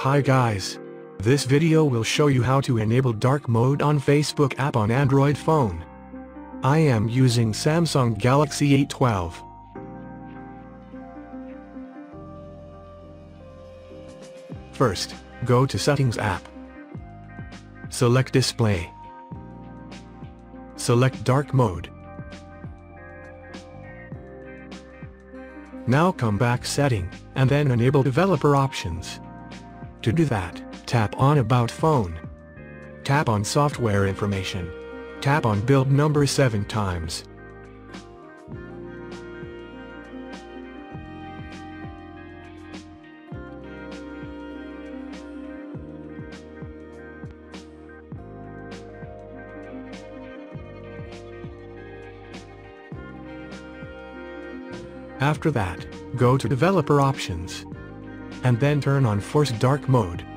Hi guys. This video will show you how to enable dark mode on Facebook app on Android phone. I am using Samsung Galaxy A12. First, go to Settings app. Select Display. Select Dark Mode. Now come back Setting, and then enable Developer Options. To do that, tap on About Phone. Tap on Software Information. Tap on Build Number 7 times. After that, go to Developer Options. And then turn on Force Dark Mode.